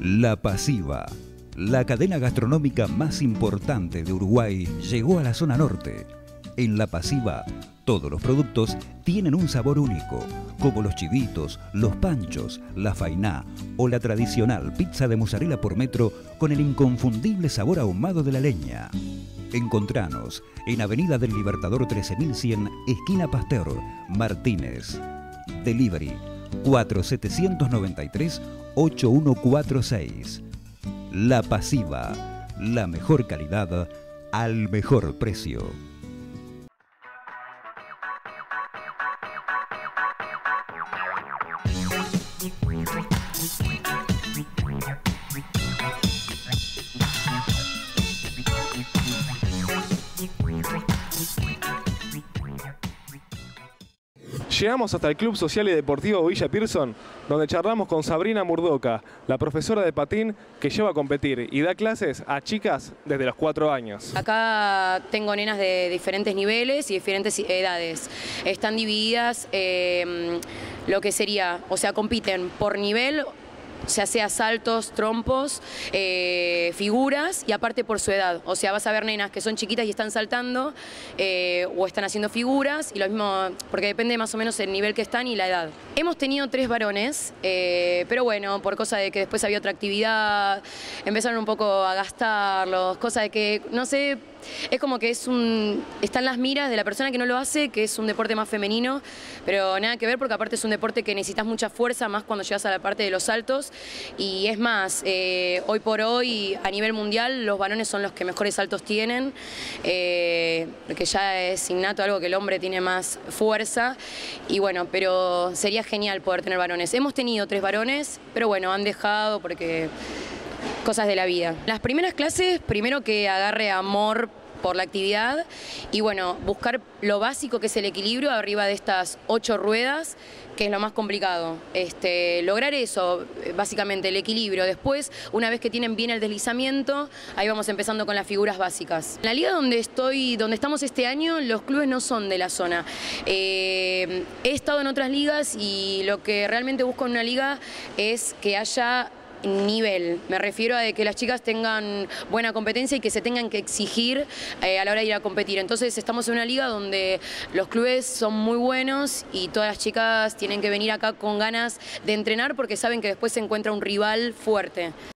La Pasiva, la cadena gastronómica más importante de Uruguay, llegó a la zona norte. En La Pasiva, todos los productos tienen un sabor único, como los chivitos, los panchos, la fainá o la tradicional pizza de mozzarella por metro con el inconfundible sabor ahumado de la leña. Encontranos en Avenida del Libertador 13100, esquina Pasteur, Martínez. Delivery 4793-8146. La Pasiva, la mejor calidad al mejor precio. Llegamos hasta el Club Social y Deportivo Villa Pearson, donde charlamos con Sabrina Murdoca, la profesora de patín que lleva a competir y da clases a chicas desde los 4 años. Acá tengo nenas de diferentes niveles y diferentes edades. Están divididas lo que sería, o sea, compiten por nivel, ya sea saltos, trompos, figuras y aparte por su edad. O sea, vas a ver nenas que son chiquitas y están saltando o están haciendo figuras y lo mismo, porque depende más o menos el nivel que están y la edad. Hemos tenido 3 varones, pero bueno, por cosa de que después había otra actividad, empezaron un poco a gastarlos, cosa de que, no sé, es como que están las miras de la persona que no lo hace, que es un deporte más femenino, pero nada que ver porque aparte es un deporte que necesitas mucha fuerza, más cuando llegas a la parte de los saltos. Y es más, hoy por hoy a nivel mundial los varones son los que mejores saltos tienen, porque ya es innato algo que el hombre tiene más fuerza. Y bueno, pero sería genial poder tener varones. Hemos tenido 3 varones, pero bueno, han dejado porque cosas de la vida. Las primeras clases, primero que agarre amor por la actividad y bueno, buscar lo básico que es el equilibrio arriba de estas 8 ruedas, que es lo más complicado. Lograr eso, básicamente el equilibrio. Después, una vez que tienen bien el deslizamiento, ahí vamos empezando con las figuras básicas. En la liga donde estamos este año, los clubes no son de la zona. He estado en otras ligas y lo que realmente busco en una liga es que haya nivel. Me refiero a de que las chicas tengan buena competencia y que se tengan que exigir a la hora de ir a competir. Entonces estamos en una liga donde los clubes son muy buenos y todas las chicas tienen que venir acá con ganas de entrenar porque saben que después se encuentra un rival fuerte.